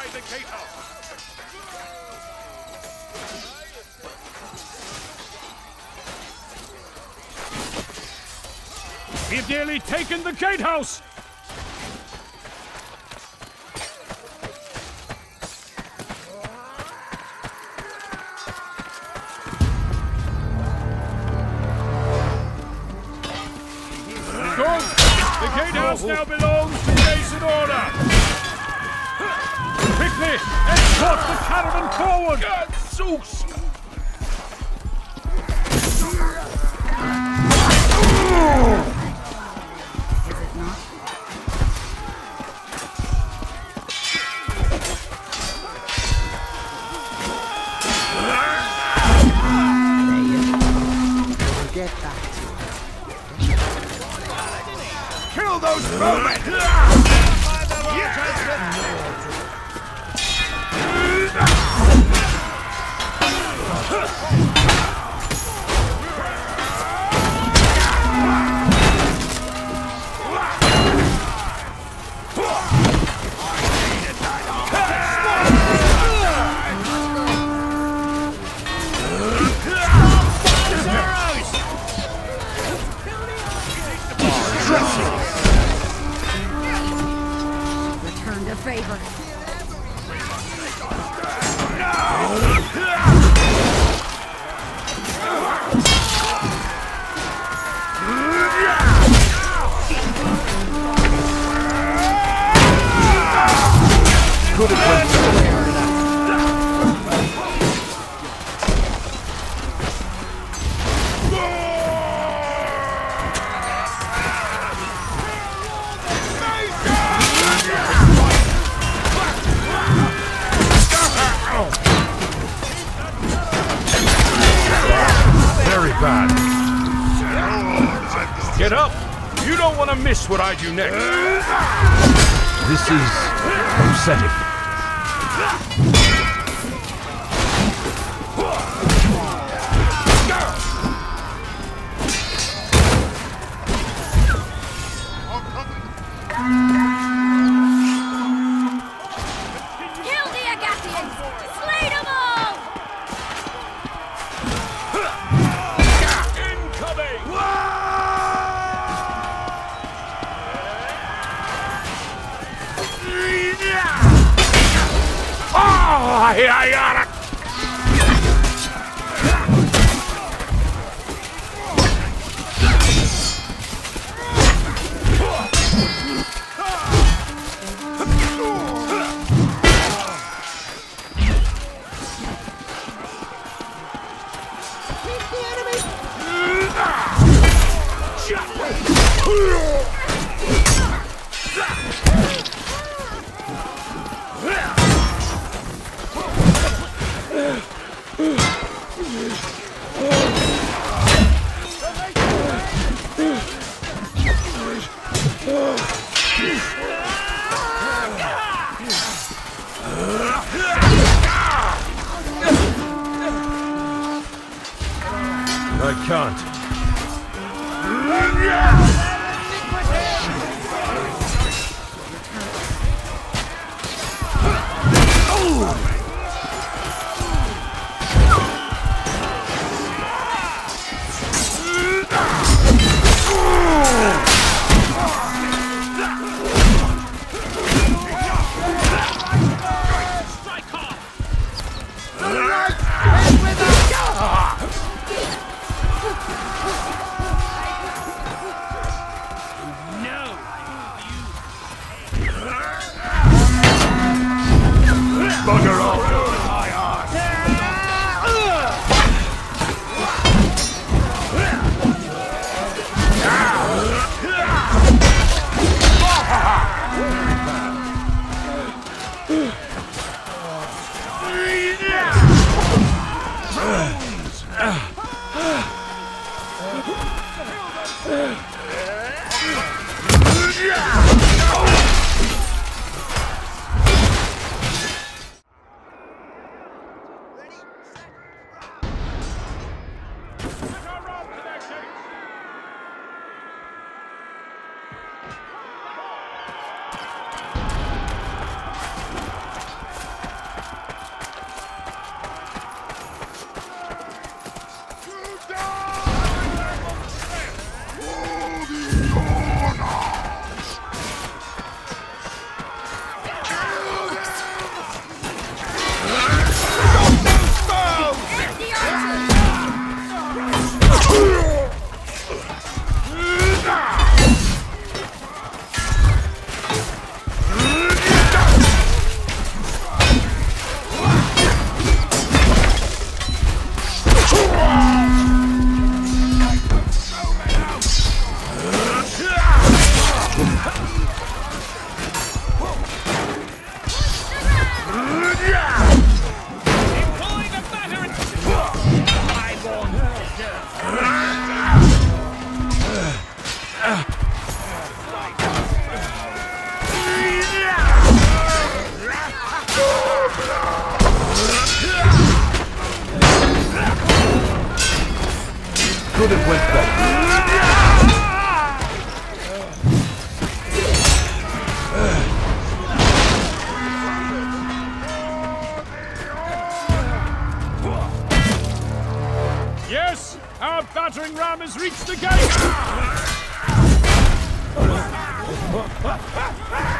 the gatehouse! We've nearly taken the gatehouse! Good! The gatehouse now belongs to Mason Order! Quickly! Escort the caravan forward! Zeus! Kill those bowmen! Return to favor. Could have went somewhere. Very bad. Get up! You don't want to miss what I do next. This is upsetting. Kill the Agathians! Slay them all! Incoming! Oh, I got it! I can't. Bugger off! Could have went better. Yes, our battering ram has reached the gate.